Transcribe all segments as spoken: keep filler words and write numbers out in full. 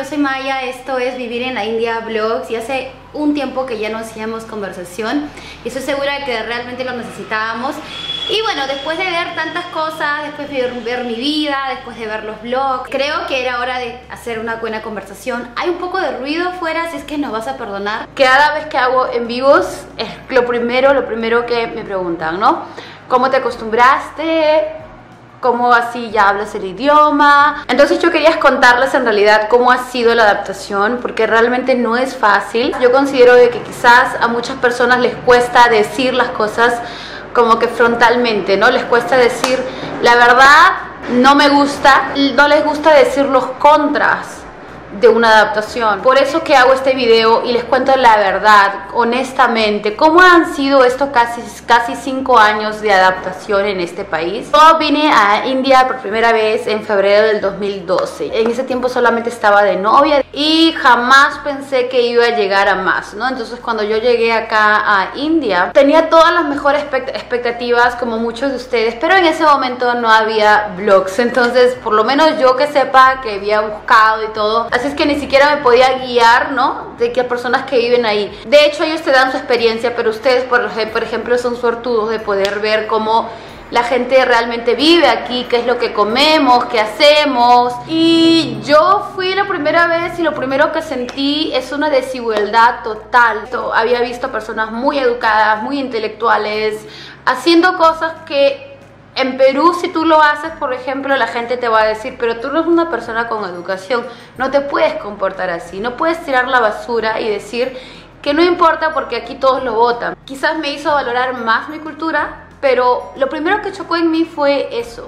yo soy Maya, esto es Vivir en la India Vlogs y hace un tiempo que ya no hacíamos conversación y estoy segura de que realmente lo necesitábamos. Y bueno, después de ver tantas cosas, después de ver mi vida, después de ver los vlogs, creo que era hora de hacer una buena conversación. Hay un poco de ruido afuera, así es que nos vas a perdonar. Cada vez que hago en vivos es lo primero, lo primero que me preguntan, ¿no? ¿Cómo te acostumbraste? ¿Cómo así ya hablas el idioma? Entonces yo quería contarles en realidad cómo ha sido la adaptación, porque realmente no es fácil. Yo considero de que quizás a muchas personas les cuesta decir las cosas como que frontalmente, ¿no? Les cuesta decir la verdad, no me gusta, no les gusta decir los contras de una adaptación. Por eso que hago este video y les cuento la verdad, honestamente, cómo han sido estos casi, casi cinco años de adaptación en este país. Yo vine a India por primera vez en febrero del dos mil doce. En ese tiempo solamente estaba de novia y jamás pensé que iba a llegar a más, ¿no? Entonces cuando yo llegué acá a India, tenía todas las mejores expectativas como muchos de ustedes, pero en ese momento no había vlogs. Entonces, por lo menos yo que sepa que había buscado y todo, así es que ni siquiera me podía guiar, ¿no? De que personas que viven ahí. De hecho, ellos te dan su experiencia, pero ustedes, por, por ejemplo, son suertudos de poder ver cómo la gente realmente vive aquí, qué es lo que comemos, qué hacemos. Y yo fui la primera vez y lo primero que sentí es una desigualdad total. Había visto personas muy educadas, muy intelectuales, haciendo cosas que en Perú, si tú lo haces, por ejemplo, la gente te va a decir, pero tú no eres una persona con educación, no te puedes comportar así, no puedes tirar la basura y decir que no importa porque aquí todos lo votan. Quizás me hizo valorar más mi cultura, pero lo primero que chocó en mí fue eso,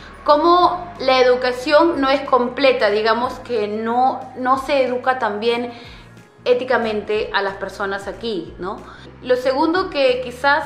cómo la educación no es completa, digamos que no, no se educa también éticamente a las personas aquí, ¿no? Lo segundo que quizás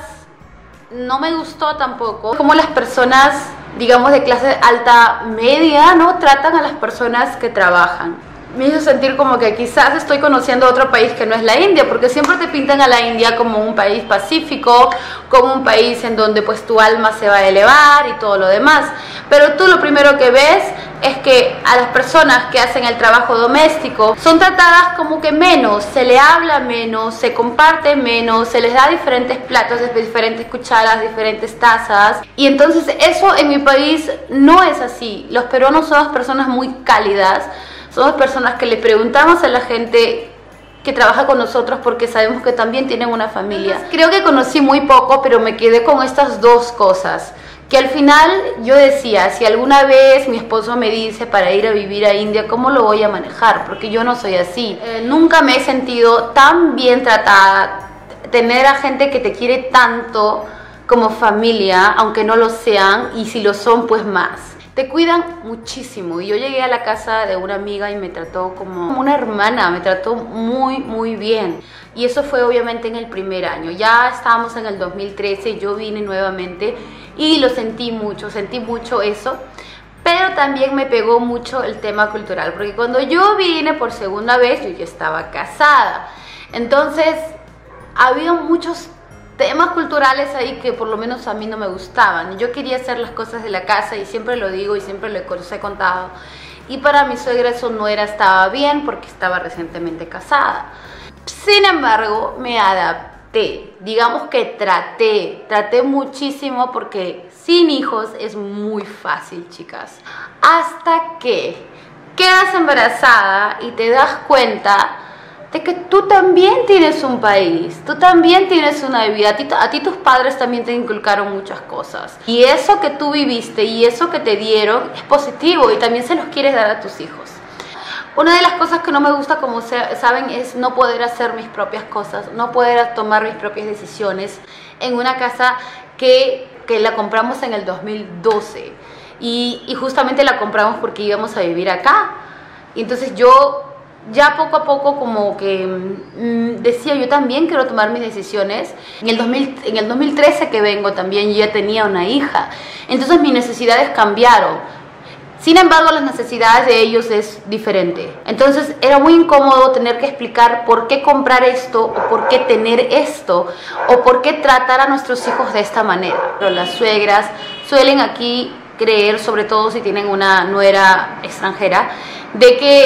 no me gustó tampoco como las personas, digamos, de clase alta media, ¿no? Tratan a las personas que trabajan. Me hizo sentir como que quizás estoy conociendo otro país que no es la India, porque siempre te pintan a la India como un país pacífico, como un país en donde pues tu alma se va a elevar y todo lo demás. Pero tú lo primero que ves es que a las personas que hacen el trabajo doméstico son tratadas como que menos, se le habla menos, se comparte menos, se les da diferentes platos, diferentes cucharas, diferentes tazas. Y entonces eso en mi país no es así. Los peruanos somos personas muy cálidas, somos personas que le preguntamos a la gente que trabaja con nosotros porque sabemos que también tienen una familia. Creo que conocí muy poco, pero me quedé con estas dos cosas. Que al final yo decía, si alguna vez mi esposo me dice para ir a vivir a India, ¿cómo lo voy a manejar? Porque yo no soy así. Eh, nunca me he sentido tan bien tratada. Tener a gente que te quiere tanto como familia, aunque no lo sean, y si lo son, pues más. Te cuidan muchísimo. Y yo llegué a la casa de una amiga y me trató como una hermana, me trató muy, muy bien. Y eso fue obviamente en el primer año. Ya estábamos en el dos mil trece, yo vine nuevamente y lo sentí mucho, sentí mucho eso. Pero también me pegó mucho el tema cultural, porque cuando yo vine por segunda vez, yo ya estaba casada. Entonces, había muchos temas culturales ahí que por lo menos a mí no me gustaban. Yo quería hacer las cosas de la casa y siempre lo digo y siempre lo he contado. Y para mi suegra eso no era, estaba bien porque estaba recientemente casada. Sin embargo, me adapté. Digamos que traté, traté muchísimo porque sin hijos es muy fácil, chicas. Hasta que quedas embarazada y te das cuenta de que tú también tienes un país, tú también tienes una vida, a ti, a ti tus padres también te inculcaron muchas cosas. Y eso que tú viviste y eso que te dieron es positivo y también se los quieres dar a tus hijos. Una de las cosas que no me gusta, como saben, es no poder hacer mis propias cosas, no poder tomar mis propias decisiones en una casa que, que la compramos en el dos mil doce. Y, y justamente la compramos porque íbamos a vivir acá. Y entonces yo ya poco a poco como que mmm, decía, yo también quiero tomar mis decisiones. En el, dos mil, en el dos mil trece que vengo también yo ya tenía una hija. Entonces mis necesidades cambiaron. Sin embargo, las necesidades de ellos es diferente. Entonces era muy incómodo tener que explicar por qué comprar esto, o por qué tener esto, o por qué tratar a nuestros hijos de esta manera. Pero las suegras suelen aquí creer, sobre todo si tienen una nuera extranjera, de que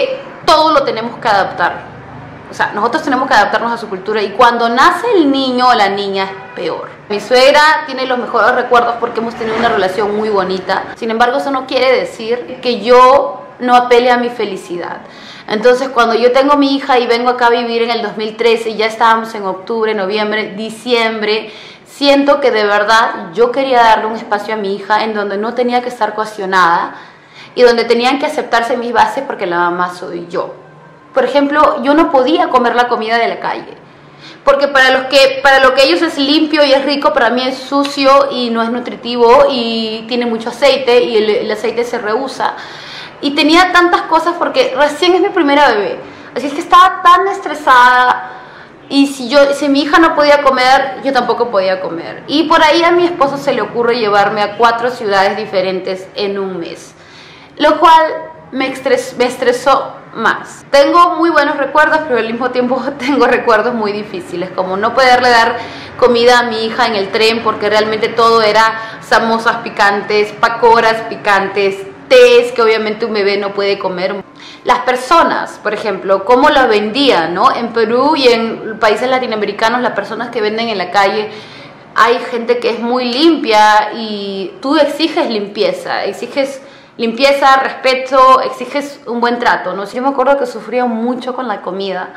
todo lo tenemos que adaptar. O sea, nosotros tenemos que adaptarnos a su cultura, y cuando nace el niño o la niña es peor. Mi suegra tiene los mejores recuerdos porque hemos tenido una relación muy bonita. Sin embargo, eso no quiere decir que yo no apele a mi felicidad. Entonces, cuando yo tengo mi hija y vengo acá a vivir en el dos mil trece, y ya estábamos en octubre, noviembre, diciembre, siento que de verdad yo quería darle un espacio a mi hija en donde no tenía que estar cuestionada y donde tenían que aceptarse mis bases, porque la mamá soy yo. Por ejemplo, yo no podía comer la comida de la calle, porque para, los que, para lo que ellos es limpio y es rico, para mí es sucio y no es nutritivo y tiene mucho aceite, y el, el aceite se rehúsa. Y tenía tantas cosas porque recién es mi primera bebé, así es que estaba tan estresada, y si, yo, si mi hija no podía comer, yo tampoco podía comer. Y por ahí a mi esposo se le ocurre llevarme a cuatro ciudades diferentes en un mes, lo cual me, estres, me estresó más. Tengo muy buenos recuerdos, pero al mismo tiempo tengo recuerdos muy difíciles, como no poderle dar comida a mi hija en el tren porque realmente todo era samosas picantes, pacoras picantes, tés que obviamente un bebé no puede comer. Las personas, por ejemplo, cómo las vendían, ¿no? En Perú y en países latinoamericanos, las personas que venden en la calle, hay gente que es muy limpia y tú exiges limpieza, exiges limpieza, respeto, exiges un buen trato, ¿no? Yo me acuerdo que sufría mucho con la comida.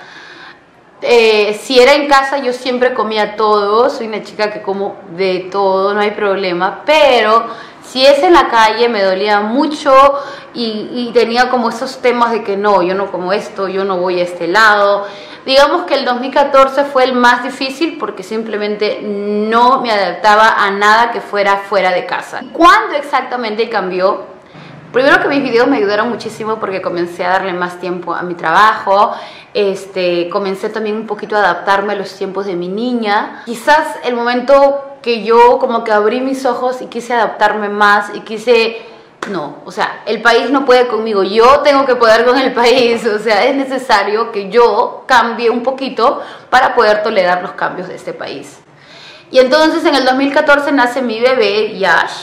Eh, si era en casa, yo siempre comía todo, soy una chica que como de todo, no hay problema, pero si es en la calle me dolía mucho y, y tenía como esos temas de que no, yo no como esto, yo no voy a este lado. Digamos que el dos mil catorce fue el más difícil porque simplemente no me adaptaba a nada que fuera fuera de casa. ¿Cuándo exactamente cambió? Primero que mis videos me ayudaron muchísimo porque comencé a darle más tiempo a mi trabajo, este, comencé también un poquito a adaptarme a los tiempos de mi niña. Quizás el momento que yo como que abrí mis ojos y quise adaptarme más y quise, no, o sea, el país no puede conmigo, yo tengo que poder con el país, o sea, es necesario que yo cambie un poquito para poder tolerar los cambios de este país. Y entonces en el dos mil catorce nace mi bebé, Yash.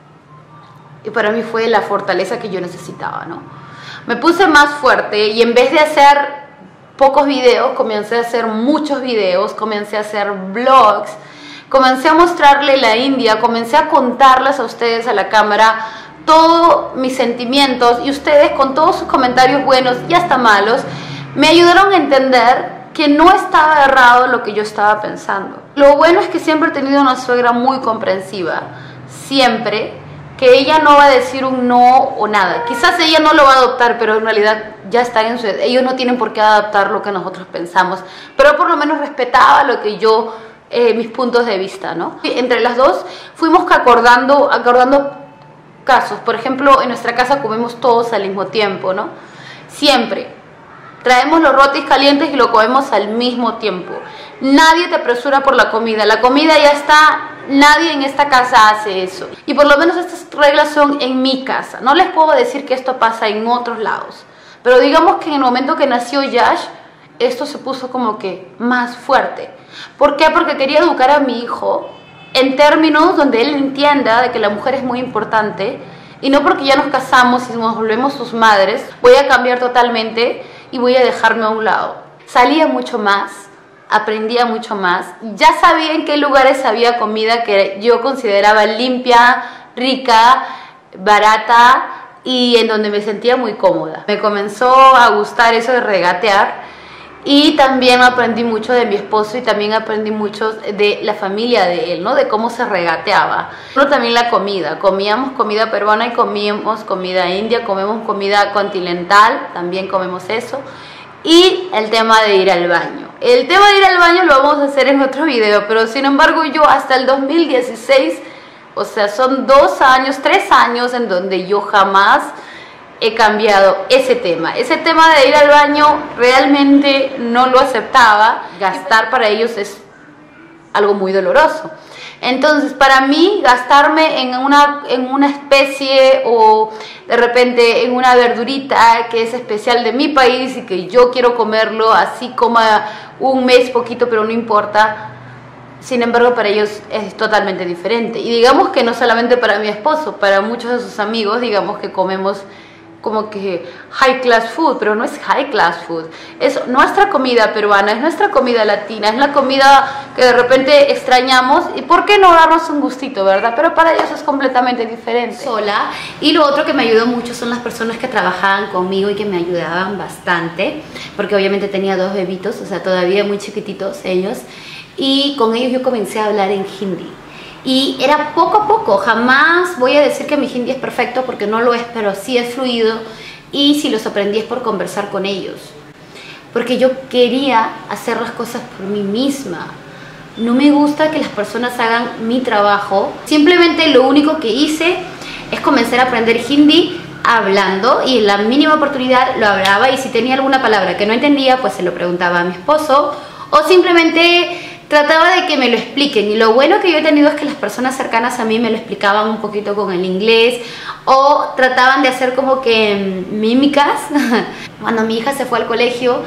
Y para mí fue la fortaleza que yo necesitaba, ¿no? Me puse más fuerte y en vez de hacer pocos videos, comencé a hacer muchos videos, comencé a hacer vlogs, comencé a mostrarle la India, comencé a contarles a ustedes, a la cámara, todos mis sentimientos, y ustedes con todos sus comentarios buenos y hasta malos, me ayudaron a entender que no estaba errado lo que yo estaba pensando. Lo bueno es que siempre he tenido una suegra muy comprensiva, siempre, que ella no va a decir un no o nada. Quizás ella no lo va a adoptar, pero en realidad ya están en su... Ellos no tienen por qué adaptar lo que nosotros pensamos, pero por lo menos respetaba lo que yo, eh, mis puntos de vista, ¿no? Entre las dos fuimos acordando, acordando casos. Por ejemplo, en nuestra casa comemos todos al mismo tiempo, ¿no? Siempre. Traemos los rotis calientes y lo comemos al mismo tiempo. Nadie te apresura por la comida. La comida ya está, nadie en esta casa hace eso. Y por lo menos estas reglas son en mi casa. No les puedo decir que esto pasa en otros lados. Pero digamos que en el momento que nació Yash, esto se puso como que más fuerte. ¿Por qué? Porque quería educar a mi hijo en términos donde él entienda de que la mujer es muy importante. Y no porque ya nos casamos y nos volvemos sus madres, voy a cambiar totalmente y voy a dejarme a un lado. Salía mucho más, aprendía mucho más, ya sabía en qué lugares había comida que yo consideraba limpia, rica, barata y en donde me sentía muy cómoda. Me comenzó a gustar eso de regatear y también aprendí mucho de mi esposo y también aprendí mucho de la familia de él, ¿no? De cómo se regateaba. Pero también la comida, comíamos comida peruana y comíamos comida india, comemos comida continental, también comemos eso. Y el tema de ir al baño. El tema de ir al baño lo vamos a hacer en otro video, pero sin embargo yo hasta el dos mil dieciséis, o sea, son dos años, tres años en donde yo jamás he cambiado ese tema. Ese tema de ir al baño realmente no lo aceptaba. Gastar para ellos es algo muy doloroso. Entonces, para mí, gastarme en una, en una especie o de repente en una verdurita que es especial de mi país y que yo quiero comerlo, así coma un mes poquito, pero no importa. Sin embargo, para ellos es totalmente diferente. Y digamos que no solamente para mi esposo, para muchos de sus amigos, digamos que comemos como que high class food, pero no es high class food, es nuestra comida peruana, es nuestra comida latina, es la comida que de repente extrañamos y por qué no darnos un gustito, ¿verdad? Pero para ellos es completamente diferente. Sola. Y lo otro que me ayudó mucho son las personas que trabajaban conmigo y que me ayudaban bastante, porque obviamente tenía dos bebitos, o sea, todavía muy chiquititos ellos, y con ellos yo comencé a hablar en hindi. Y era poco a poco, jamás voy a decir que mi hindi es perfecto porque no lo es, pero sí es fluido, y si los aprendí es por conversar con ellos. Porque yo quería hacer las cosas por mí misma. No me gusta que las personas hagan mi trabajo. Simplemente lo único que hice es comenzar a aprender hindi hablando, y en la mínima oportunidad lo hablaba, y si tenía alguna palabra que no entendía, pues se lo preguntaba a mi esposo, o simplemente trataba de que me lo expliquen. Y lo bueno que yo he tenido es que las personas cercanas a mí me lo explicaban un poquito con el inglés, o trataban de hacer como que mímicas. Cuando mi hija se fue al colegio,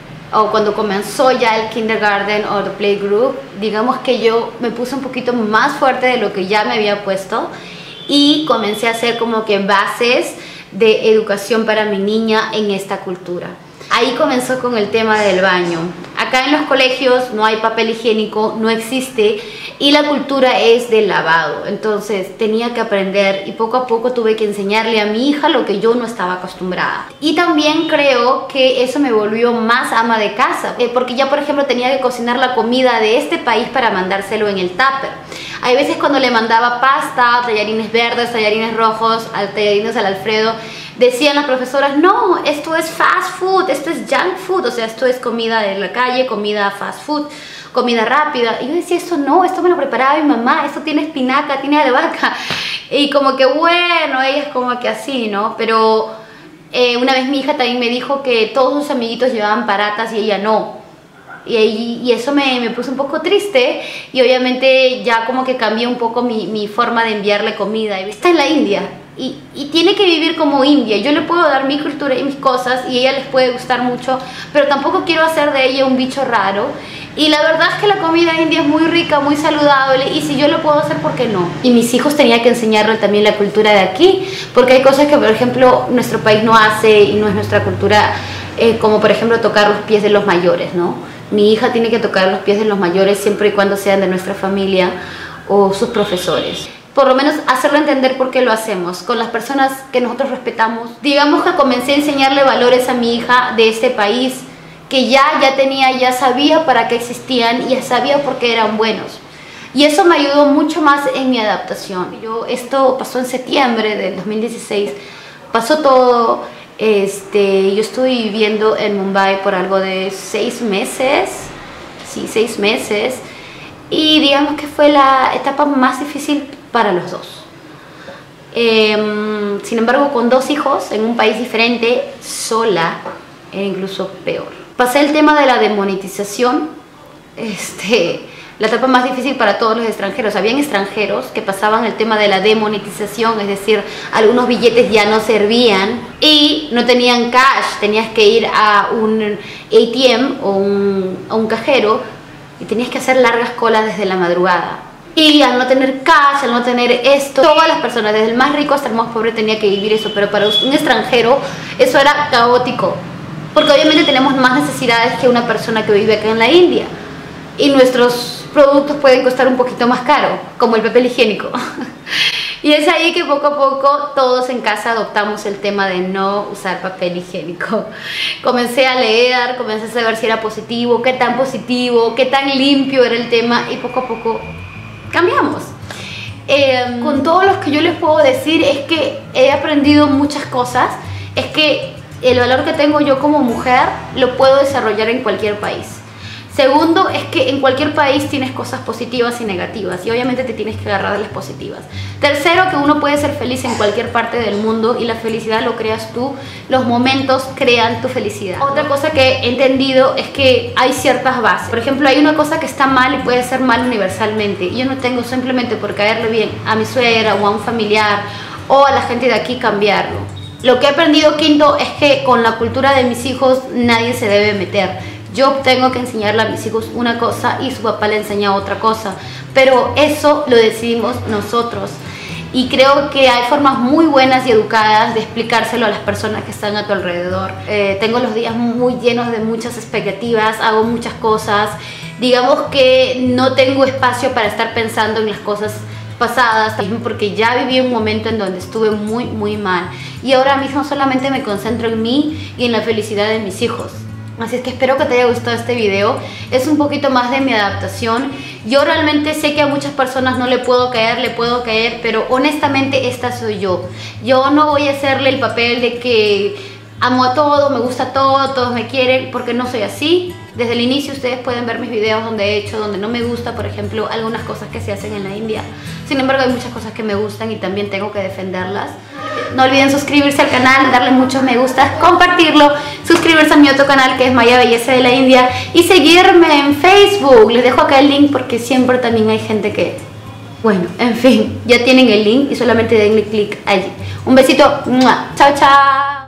o cuando comenzó ya el kindergarten o el playgroup, digamos que yo me puse un poquito más fuerte de lo que ya me había puesto, y comencé a hacer como que bases de educación para mi niña en esta cultura. Ahí comenzó con el tema del baño. Acá en los colegios no hay papel higiénico, no existe, y la cultura es del lavado. Entonces tenía que aprender, y poco a poco tuve que enseñarle a mi hija lo que yo no estaba acostumbrada. Y también creo que eso me volvió más ama de casa, eh, porque ya por ejemplo tenía que cocinar la comida de este país para mandárselo en el tupper. Hay veces cuando le mandaba pasta, tallarines verdes, tallarines rojos, tallarines al Alfredo, decían las profesoras, no, esto es fast food, esto es junk food, o sea, esto es comida de la calle, comida fast food, comida rápida. Y yo decía, esto no, esto me lo preparaba mi mamá, esto tiene espinaca, tiene albahaca. Y como que bueno, ella es como que así, ¿no? Pero eh, una vez mi hija también me dijo que todos sus amiguitos llevaban paratas y ella no. Y, y eso me, me puso un poco triste, y obviamente ya como que cambié un poco mi, mi forma de enviarle comida. Está en la India y, y tiene que vivir como india. Yo le puedo dar mi cultura y mis cosas, y a ella les puede gustar mucho, pero tampoco quiero hacer de ella un bicho raro. Y la verdad es que la comida india es muy rica, muy saludable, y si yo lo puedo hacer, ¿por qué no? Y mis hijos tenía que enseñarles también la cultura de aquí, porque hay cosas que por ejemplo nuestro país no hace y no es nuestra cultura, eh, como por ejemplo tocar los pies de los mayores, ¿no? Mi hija tiene que tocar los pies de los mayores siempre y cuando sean de nuestra familia o sus profesores. Por lo menos hacerle entender por qué lo hacemos, con las personas que nosotros respetamos. Digamos que comencé a enseñarle valores a mi hija de este país, que ya, ya tenía, ya sabía para qué existían, y ya sabía por qué eran buenos. Y eso me ayudó mucho más en mi adaptación. Yo, esto pasó en septiembre del dos mil dieciséis, pasó todo. Este, yo estuve viviendo en Mumbai por algo de seis meses, sí, seis meses, y digamos que fue la etapa más difícil para los dos. Eh, sin embargo, con dos hijos en un país diferente, sola, era incluso peor. Pasé el tema de la demonetización, este, la etapa más difícil para todos los extranjeros. Habían extranjeros que pasaban el tema de la demonetización, es decir, algunos billetes ya no servían y no tenían cash, tenías que ir a un A T M o un, a un cajero, y tenías que hacer largas colas desde la madrugada. Y al no tener cash, al no tener esto, todas las personas, desde el más rico hasta el más pobre, tenía que vivir eso. Pero para un extranjero eso era caótico, porque obviamente tenemos más necesidades que una persona que vive acá en la India, y nuestros productos pueden costar un poquito más caro, como el papel higiénico. Y es ahí que poco a poco todos en casa adoptamos el tema de no usar papel higiénico. Comencé a leer, comencé a saber si era positivo, qué tan positivo, qué tan limpio era el tema, y poco a poco cambiamos. Eh, con todo lo que yo les puedo decir es que he aprendido muchas cosas, es que el valor que tengo yo como mujer lo puedo desarrollar en cualquier país. Segundo, es que en cualquier país tienes cosas positivas y negativas, y obviamente te tienes que agarrar de las positivas. Tercero, que uno puede ser feliz en cualquier parte del mundo, y la felicidad lo creas tú, los momentos crean tu felicidad. Otra cosa que he entendido es que hay ciertas bases. Por ejemplo, hay una cosa que está mal y puede ser mal universalmente, y yo no tengo simplemente por caerle bien a mi suegra o a un familiar o a la gente de aquí cambiarlo. Lo que he aprendido, quinto, es que con la cultura de mis hijos nadie se debe meter. Yo tengo que enseñarle a mis hijos una cosa y su papá le enseña otra cosa, pero eso lo decidimos nosotros. y creo que hay formas muy buenas y educadas de explicárselo a las personas que están a tu alrededor. Eh, tengo los días muy llenos de muchas expectativas, hago muchas cosas, digamos que no tengo espacio para estar pensando en las cosas pasadas, porque ya viví un momento en donde estuve muy muy mal y ahora mismo solamente me concentro en mí y en la felicidad de mis hijos. Así es que espero que te haya gustado este video. Es un poquito más de mi adaptación. Yo realmente sé que a muchas personas no le puedo caer, le puedo caer, pero honestamente esta soy yo. Yo no voy a hacerle el papel de que amo a todo, me gusta todo, todos me quieren, porque no soy así. Desde el inicio ustedes pueden ver mis videos donde he hecho, donde no me gusta, por ejemplo, algunas cosas que se hacen en la India. Sin embargo, hay muchas cosas que me gustan y también tengo que defenderlas. No olviden suscribirse al canal, darle muchos me gustas, compartirlo, suscribirse a mi otro canal que es Maya Belleza de la India y seguirme en Facebook. Les dejo acá el link porque siempre también hay gente que... Bueno, en fin, ya tienen el link y solamente denle clic allí. Un besito. ¡Mua! Chao, chao.